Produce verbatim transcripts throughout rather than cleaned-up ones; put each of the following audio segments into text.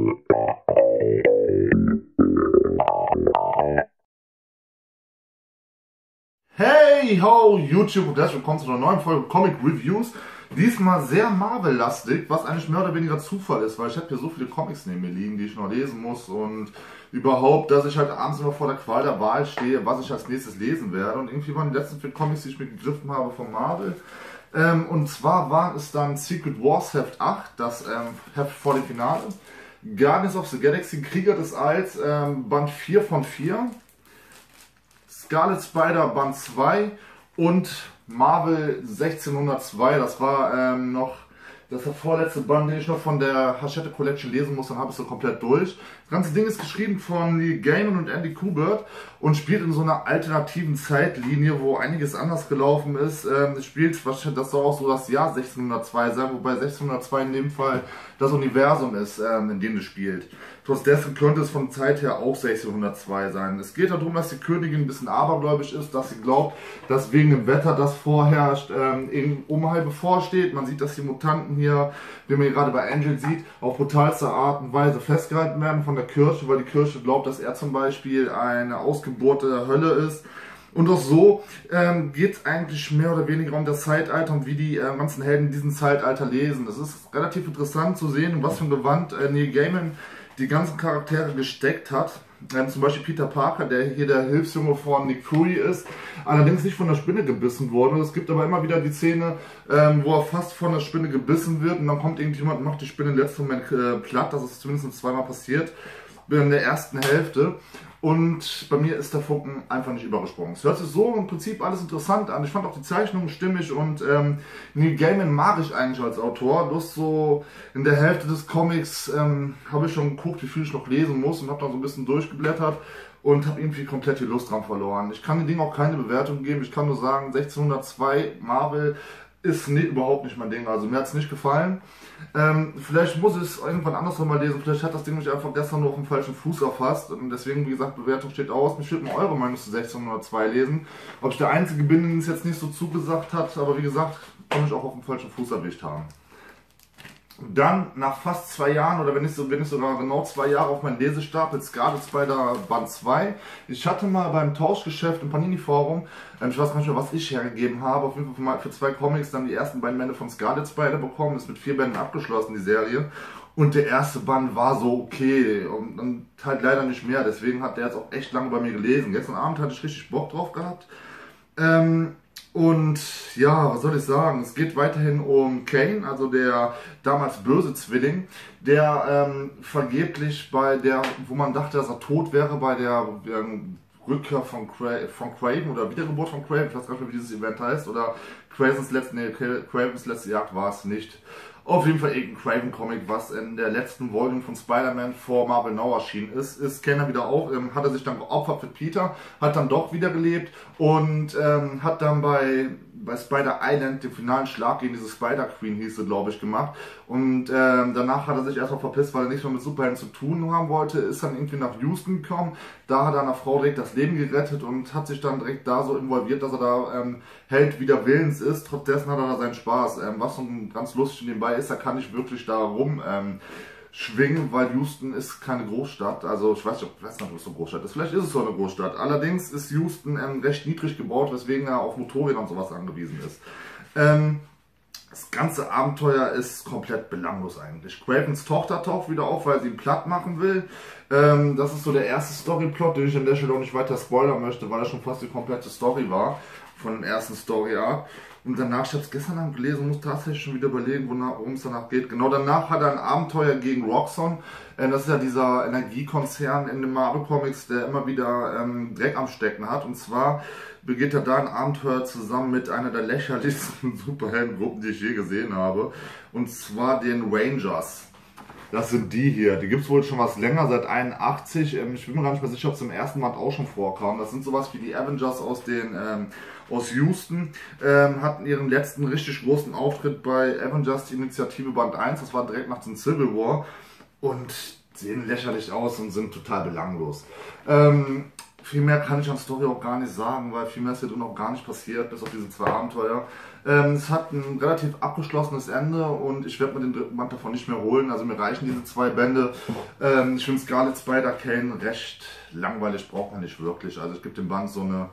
Hey ho YouTube und herzlich willkommen zu einer neuen Folge Comic Reviews. Diesmal sehr Marvel-lastig, was eigentlich mehr oder weniger Zufall ist, weil ich habe hier so viele Comics neben mir liegen, die ich noch lesen muss und überhaupt, dass ich halt abends immer vor der Qual der Wahl stehe, was ich als nächstes lesen werde. Und irgendwie waren die letzten vier Comics, die ich mir gegriffen habe von Marvel. Ähm, und zwar waren es dann Secret Wars Heft acht, das ähm, Heft vor dem Finale, Guardians of the Galaxy, Krieger des Alls, ähm, Band vier von vier. Scarlet Spider Band zwei und Marvel sechzehnhundertzwei, das war ähm, noch das der vorletzte Band, den ich noch von der Hachette Collection lesen muss, dann habe ich es so komplett durch. Das ganze Ding ist geschrieben von Neil Gaiman und Andy Kubert und spielt in so einer alternativen Zeitlinie, wo einiges anders gelaufen ist. Ähm, es spielt, das soll auch so das Jahr sechzehnhundertzwei sein, wobei sechzehnhundertzwei in dem Fall das Universum ist, ähm, in dem es spielt. Trotz dessen könnte es von Zeit her auch sechzehnhundertzwei sein. Es geht darum, dass die Königin ein bisschen abergläubisch ist, dass sie glaubt, dass wegen dem Wetter, das vorherrscht, ähm, in Unheil bevorsteht. Man sieht, dass die Mutanten hier, wie man hier gerade bei Angel sieht, auf brutalste Art und Weise festgehalten werden von der Kirche, weil die Kirche glaubt, dass er zum Beispiel eine Ausgeburt der Hölle ist. Und auch so ähm, geht es eigentlich mehr oder weniger um das Zeitalter und wie die äh, ganzen Helden in diesem Zeitalter lesen. Das ist relativ interessant zu sehen, was für ein Gewand äh, Neil Gaiman die ganzen Charaktere gesteckt hat. Ähm, zum Beispiel Peter Parker, der hier der Hilfsjunge von Nick Fury ist, allerdings nicht von der Spinne gebissen wurde. Es gibt aber immer wieder die Szene, ähm, wo er fast von der Spinne gebissen wird und dann kommt irgendjemand und macht die Spinne im letzten Moment äh, platt. Das ist zumindest zweimal passiert in der ersten Hälfte. Und bei mir ist der Funken einfach nicht übergesprungen. Es hört sich so im Prinzip alles interessant an. Ich fand auch die Zeichnungen stimmig und ähm, Neil Gaiman mag ich eigentlich als Autor. Bloß so in der Hälfte des Comics ähm, habe ich schon geguckt, wie viel ich noch lesen muss und habe dann so ein bisschen durchgeblättert und habe irgendwie komplett die Lust dran verloren. Ich kann dem Ding auch keine Bewertung geben. Ich kann nur sagen, sechzehnhundertzwei Marvel ist nie, überhaupt nicht mein Ding, also mir hat es nicht gefallen. Ähm, vielleicht muss ich es irgendwann anders nochmal lesen, vielleicht hat das Ding mich einfach gestern nur auf dem falschen Fuß erfasst und deswegen, wie gesagt, Bewertung steht aus. Mich würde mal eure Meinung zu sechzehnhundertzwei lesen. Ob ich der Einzige bin, den es jetzt nicht so zugesagt hat, aber wie gesagt, kann ich auch auf dem falschen Fuß erwischt haben. Dann nach fast zwei Jahren, oder wenn nicht, so, wenn nicht sogar genau zwei Jahre auf meinen Lesestapel, Scarlet Spider Band zwei. Ich hatte mal beim Tauschgeschäft im Panini Forum, ähm, ich weiß gar nicht mehr, was ich hergegeben habe, auf jeden Fall für zwei Comics dann die ersten beiden Bände von Scarlet Spider bekommen, ist mit vier Bänden abgeschlossen, die Serie. Und der erste Band war so okay und dann halt leider nicht mehr, deswegen hat der jetzt auch echt lange bei mir gelesen. Gestern Abend hatte ich richtig Bock drauf gehabt. Ähm, Und ja, was soll ich sagen? Es geht weiterhin um Kane, also der damals böse Zwilling, der ähm, vergeblich bei der, wo man dachte, dass er tot wäre, bei der ähm, Rückkehr von, Cra von Kraven oder Wiedergeburt von Kraven, ich weiß gar nicht mehr, wie dieses Event heißt, oder Cravens letzte, nee, Cravens letzte Jagd war es nicht. Auf jeden Fall irgendein Craven-Comic, was in der letzten Volume von Spider-Man vor Marvel Now erschienen ist. Ist Kane wieder auch, ähm, hat er sich dann geopfert für Peter, hat dann doch wieder gelebt und ähm, hat dann bei, bei Spider Island den finalen Schlag gegen diese Spider-Queen, hieß sie, glaube ich, gemacht. Und ähm, danach hat er sich erstmal verpisst, weil er nichts mehr mit Superhelden zu tun haben wollte, ist dann irgendwie nach Houston gekommen. Da hat er einer Frau direkt das Leben gerettet und hat sich dann direkt da so involviert, dass er da ähm, Held wider Willens ist. Trotz dessen hat er da seinen Spaß. Ähm, was so ganz lustig nebenbei ist, er kann nicht wirklich da rum ähm, schwingen, weil Houston ist keine Großstadt. Also ich weiß nicht, ich weiß nicht, ob es so eine Großstadt ist. Vielleicht ist es so eine Großstadt. Allerdings ist Houston ähm, recht niedrig gebaut, weswegen er auf Motorräder und sowas angewiesen ist. Ähm, Das ganze Abenteuer ist komplett belanglos eigentlich. Cravens Tochter taucht wieder auf, weil sie ihn platt machen will. Ähm, das ist so der erste Storyplot, den ich an der Stelle auch nicht weiter spoilern möchte, weil das schon fast die komplette Story war von dem ersten Story-Arc. Und danach, ich habe es gestern Abend gelesen, muss tatsächlich schon wieder überlegen, worum es danach geht. Genau danach hat er ein Abenteuer gegen Roxxon. Äh, das ist ja dieser Energiekonzern in den Marvel Comics, der immer wieder ähm, Dreck am Stecken hat. Und zwar begeht er da ein Abenteuer zusammen mit einer der lächerlichsten Superheldengruppen, die ich je gesehen habe. Und zwar den Rangers. Das sind die hier. Die gibt es wohl schon was länger, seit einundachtzig. Ähm, ich bin mir gar nicht mehr sicher, ob es im ersten Band auch schon vorkam. Das sind sowas wie die Avengers aus den ähm, aus Houston. Ähm, hatten ihren letzten richtig großen Auftritt bei Avengers, die Initiative Band eins. Das war direkt nach dem Civil War. Und sehen lächerlich aus und sind total belanglos. Ähm, viel mehr kann ich an Story auch gar nicht sagen, weil viel mehr ist hier drin auch gar nicht passiert, bis auf diese zwei Abenteuer. Ähm, es hat ein relativ abgeschlossenes Ende und ich werde mir den dritten Band davon nicht mehr holen. Also mir reichen diese zwei Bände. Ähm, ich finde Scarlet Spider-Kane recht langweilig, braucht man nicht wirklich. Also ich gebe dem Band so eine,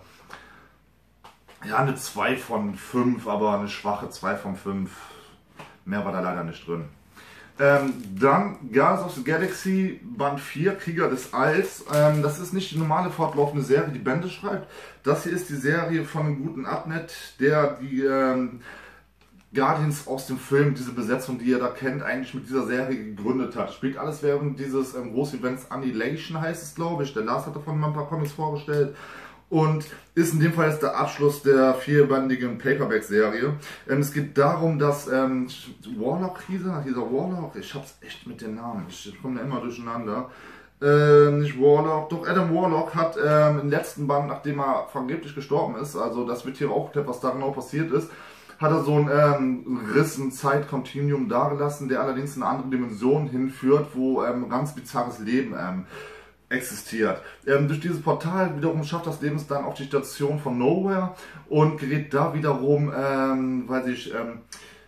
ja, eine zwei von fünf, aber eine schwache zwei von fünf. Mehr war da leider nicht drin. Ähm, dann Guardians of the Galaxy Band vier, Krieger des Alls. Ähm, das ist nicht die normale fortlaufende Serie, die Bände schreibt. Das hier ist die Serie von einem guten Abnett, der die ähm, Guardians aus dem Film, diese Besetzung, die ihr da kennt, eigentlich mit dieser Serie gegründet hat. Spielt alles während dieses ähm, Groß-Events Annihilation, heißt es, glaube ich. Der Lars hat davon mal ein paar Comics vorgestellt. Und ist in dem Fall jetzt der Abschluss der vierbandigen Paperback-Serie. Ähm, es geht darum, dass ähm, Warlock hieß er, dieser Warlock, ich hab's echt mit den Namen, ich komme da immer durcheinander. Äh, nicht Warlock, doch Adam Warlock hat ähm, im letzten Band, nachdem er vergeblich gestorben ist, also das wird hier auch geklärt, was da genau passiert ist, hat er so einen ähm, Riss, ein Zeitkontinuum dagelassen, der allerdings in eine andere Dimension hinführt, wo ähm, ganz bizarres Leben ähm, existiert. Ähm, durch dieses Portal wiederum schafft das Leben dann auf die Station von Nowhere und gerät da wiederum, ähm, weil sich ähm,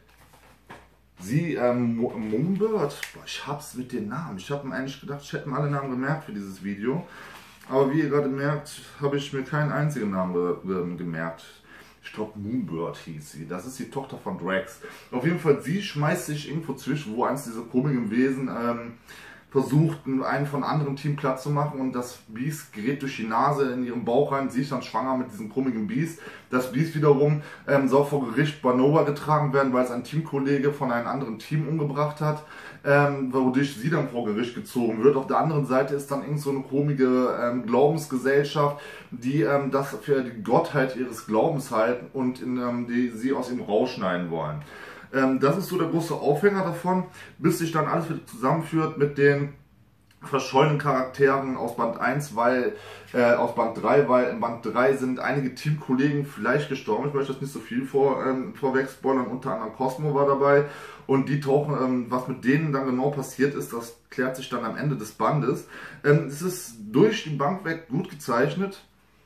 sie, ähm, Moonbird, ich hab's mit den Namen, ich habe mir eigentlich gedacht, ich hätte mir alle Namen gemerkt für dieses Video, aber wie ihr gerade merkt, habe ich mir keinen einzigen Namen ge gemerkt. Ich glaube Moonbird hieß sie, das ist die Tochter von Drax. Auf jeden Fall, sie schmeißt sich irgendwo zwischen, wo eins dieser komischen Wesen ähm, versucht, einen von anderen Team platt zu machen und das Biest gerät durch die Nase in ihren Bauch rein, sie ist dann schwanger mit diesem krummigen Biest. Das Biest wiederum ähm, soll vor Gericht bei Nova getragen werden, weil es ein Teamkollege von einem anderen Team umgebracht hat, ähm, wodurch sie dann vor Gericht gezogen wird. Auf der anderen Seite ist dann irgend so eine komische ähm, Glaubensgesellschaft, die ähm, das für die Gottheit ihres Glaubens halten und in, ähm, die sie aus ihm rausschneiden wollen. Ähm, das ist so der große Aufhänger davon, bis sich dann alles wieder zusammenführt mit den verschollenen Charakteren aus Band eins, weil, äh, aus Band drei, weil in Band drei sind einige Teamkollegen vielleicht gestorben. Ich möchte das nicht so viel vor, ähm, vorweg spoilern, unter anderem Cosmo war dabei und die tauchen, ähm, was mit denen dann genau passiert ist, das klärt sich dann am Ende des Bandes. Ähm, es ist durch die Bank weg gut gezeichnet.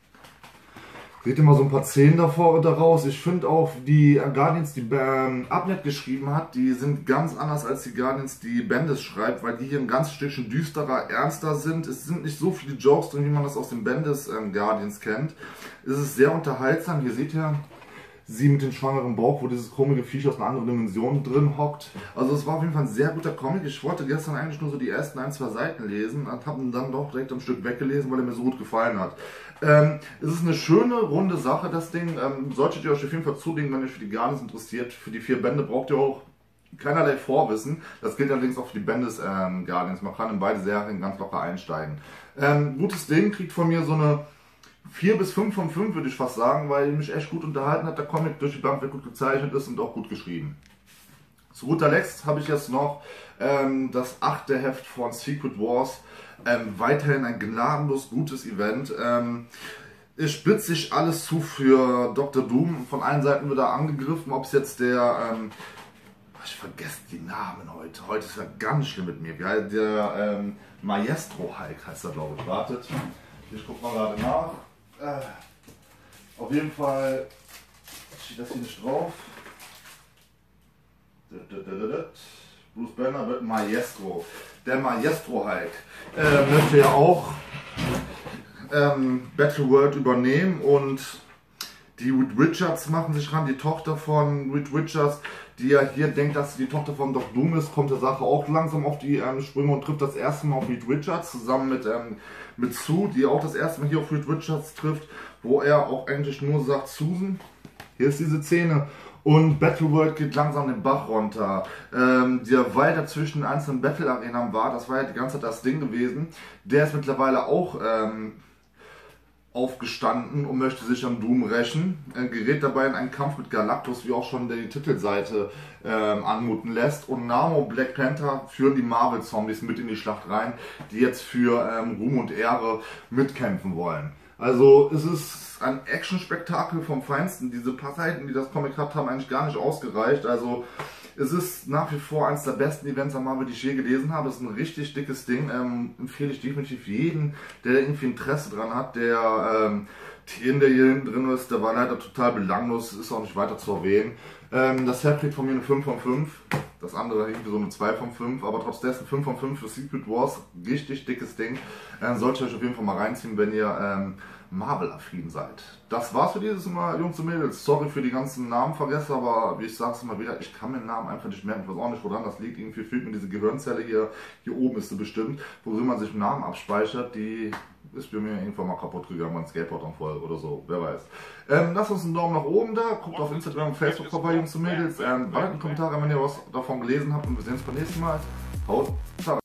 Seht ihr mal so ein paar Szenen davor und daraus. Ich finde auch die Guardians, die ähm, Abnett geschrieben hat, die sind ganz anders als die Guardians, die Bendis schreibt, weil die hier ein ganz Stückchen düsterer, ernster sind. Es sind nicht so viele Jokes drin, wie man das aus den Bendis ähm, Guardians kennt. Es ist sehr unterhaltsam. Hier seht ihr sie mit dem schwangeren Bauch, wo dieses komische Viech aus einer anderen Dimension drin hockt. Also es war auf jeden Fall ein sehr guter Comic. Ich wollte gestern eigentlich nur so die ersten ein, zwei Seiten lesen und habe ihn dann doch direkt ein Stück weggelesen, weil er mir so gut gefallen hat. Ähm, es ist eine schöne, runde Sache, das Ding. Ähm, solltet ihr euch auf jeden Fall zulegen, wenn ihr euch für die Guardians interessiert. Für die vier Bände braucht ihr auch keinerlei Vorwissen. Das gilt allerdings auch für die Bendis ähm, Guardians. Man kann in beide Serien ganz locker einsteigen. Ähm, gutes Ding, kriegt von mir so eine vier bis fünf von fünf, würde ich fast sagen, weil mich echt gut unterhalten hat. Der Comic durch die Bank gut gezeichnet ist und auch gut geschrieben. Zu guter Letzt habe ich jetzt noch ähm, das achte Heft von Secret Wars. Ähm, weiterhin ein gnadenlos gutes Event. Ähm, es spitzt sich alles zu für Doktor Doom. Von allen Seiten wird er angegriffen, ob es jetzt der... Ähm, ich vergesse die Namen heute. Heute ist ja ganz schlimm mit mir. Ja, der ähm, Maestro Hulk heißt er, glaube ich. Wartet. Ich gucke mal gerade nach. Äh, auf jeden Fall steht das hier nicht drauf. Bruce Banner wird Maestro. Der Maestro Hulk äh, möchte ja auch ähm, Battleworld übernehmen und die Reed Richards machen sich ran, die Tochter von Reed Richards, die ja hier denkt, dass sie die Tochter von Doc Doom ist, kommt der Sache auch langsam auf die ähm, Sprünge und trifft das erste Mal auf Reed Richards zusammen mit, ähm, mit Sue, die auch das erste Mal hier auf Reed Richards trifft, wo er auch eigentlich nur sagt, Susan, hier ist diese Szene. Und Battleworld geht langsam den Bach runter. Ähm, der Wald dazwischen einzelnen Battle-Arenern war, das war ja die ganze Zeit das Ding gewesen, der ist mittlerweile auch ähm, aufgestanden und möchte sich an Doom rächen. Er gerät dabei in einen Kampf mit Galactus, wie auch schon die Titelseite ähm, anmuten lässt. Und Namor und Black Panther führen die Marvel-Zombies mit in die Schlacht rein, die jetzt für ähm, Ruhm und Ehre mitkämpfen wollen. Also es ist ein Action-Spektakel vom Feinsten. Diese paar Seiten, die das Comic hat, haben eigentlich gar nicht ausgereicht. Also es ist nach wie vor eines der besten Events am Marvel, die ich je gelesen habe. Es ist ein richtig dickes Ding. Ähm, empfehle ich definitiv jeden, der irgendwie Interesse dran hat. Der ähm, Tieren, der hier hinten drin ist, der war leider total belanglos, ist auch nicht weiter zu erwähnen. Ähm, das Heft kriegt von mir eine fünf von fünf. Das andere irgendwie so eine zwei von fünf, aber trotz dessen fünf von fünf für Secret Wars. Richtig dickes Ding. Ähm, solltet ihr euch auf jeden Fall mal reinziehen, wenn ihr ähm, Marvel-affin seid. Das war's für dieses Mal, Jungs und Mädels. Sorry für die ganzen Namen vergessen, aber wie ich sag's immer wieder, ich kann mir den Namen einfach nicht merken. Ich weiß auch nicht, woran das liegt. Irgendwie fehlt mir diese Gehirnzelle hier. Hier oben ist sie bestimmt, worüber man sich einen Namen abspeichert. Die ist bei mir irgendwann mal kaputt gegangen beim Skateboard-Unfall oder so, wer weiß. Ähm, lasst uns einen Daumen nach oben da, guckt auf Instagram und Facebook vorbei, Jungs und Mädels. Ähm, Balken Kommentare, wenn ihr was davon gelesen habt, und wir sehen uns beim nächsten Mal. Haut rein.